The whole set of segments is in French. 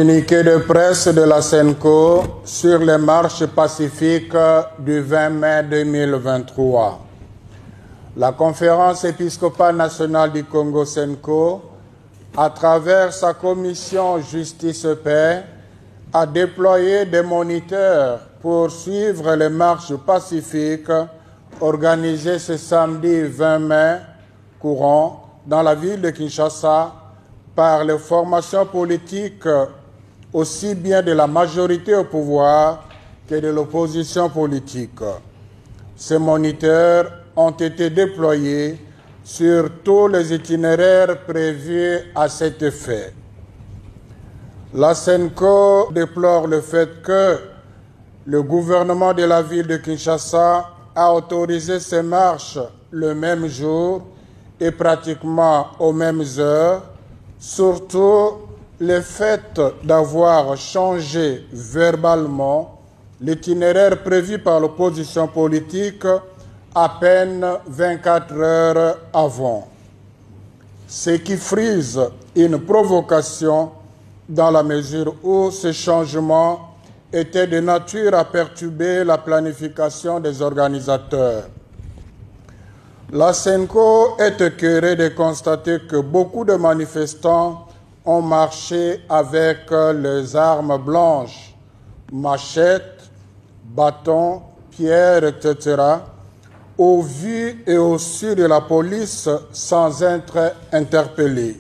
Communiqué de presse de la SENCO sur les marches pacifiques du 20 mai 2023. La Conférence épiscopale nationale du Congo SENCO, à travers sa commission Justice-Paix, a déployé des moniteurs pour suivre les marches pacifiques organisées ce samedi 20 mai courant dans la ville de Kinshasa par les formations politiques aussi bien de la majorité au pouvoir que de l'opposition politique. Ces moniteurs ont été déployés sur tous les itinéraires prévus à cet effet. La SENCO déplore le fait que le gouvernement de la ville de Kinshasa a autorisé ces marches le même jour et pratiquement aux mêmes heures, surtout le fait d'avoir changé verbalement l'itinéraire prévu par l'opposition politique à peine 24 heures avant. Ce qui frise une provocation dans la mesure où ce changement était de nature à perturber la planification des organisateurs. La SENCO est écœurée de constater que beaucoup de manifestants ont marché avec les armes blanches, machettes, bâtons, pierres, etc., au vu et au su de la police sans être interpellés.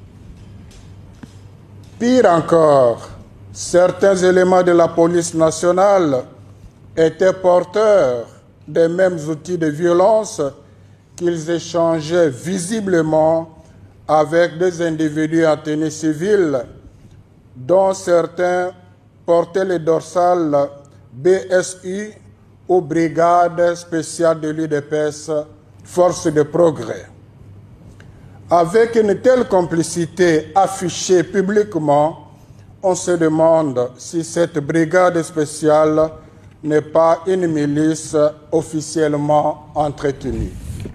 Pire encore, certains éléments de la police nationale étaient porteurs des mêmes outils de violence qu'ils échangeaient visiblement avec des individus en tenue civile, dont certains portaient les dorsales BSU ou Brigade spéciale de l'UDPS, Force de progrès. Avec une telle complicité affichée publiquement, on se demande si cette brigade spéciale n'est pas une milice officiellement entretenue.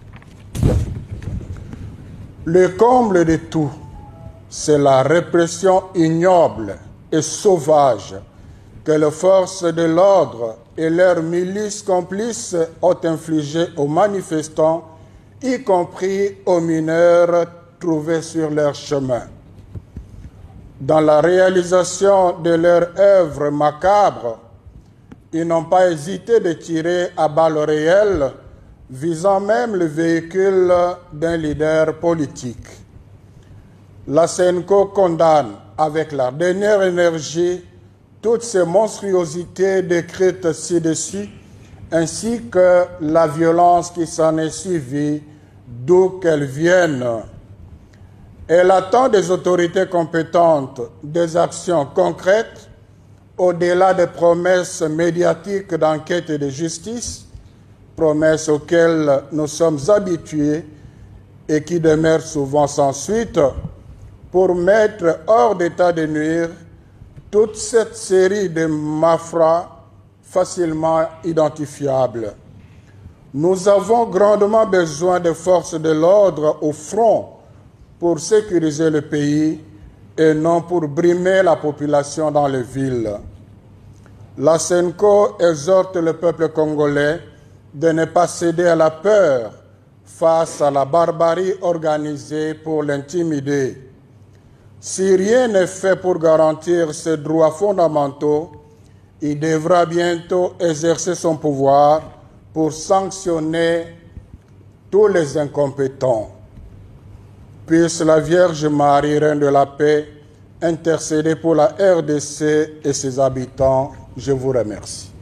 Le comble de tout, c'est la répression ignoble et sauvage que les forces de l'ordre et leurs milices complices ont infligées aux manifestants, y compris aux mineurs trouvés sur leur chemin. Dans la réalisation de leur œuvre macabre, ils n'ont pas hésité de tirer à balles réelles, visant même le véhicule d'un leader politique. La SENCO condamne avec la dernière énergie toutes ces monstruosités décrites ci-dessus, ainsi que la violence qui s'en est suivie, d'où qu'elle vienne. Elle attend des autorités compétentes des actions concrètes, au-delà des promesses médiatiques d'enquête et de justice, promesses auxquelles nous sommes habitués et qui demeurent souvent sans suite, pour mettre hors d'état de nuire toute cette série de malfrats facilement identifiables. Nous avons grandement besoin de forces de l'ordre au front pour sécuriser le pays et non pour brimer la population dans les villes. La SENCO exhorte le peuple congolais de ne pas céder à la peur face à la barbarie organisée pour l'intimider. Si rien n'est fait pour garantir ses droits fondamentaux, il devra bientôt exercer son pouvoir pour sanctionner tous les incompétents. Puisse la Vierge Marie, Reine de la Paix, intercéder pour la RDC et ses habitants. Je vous remercie.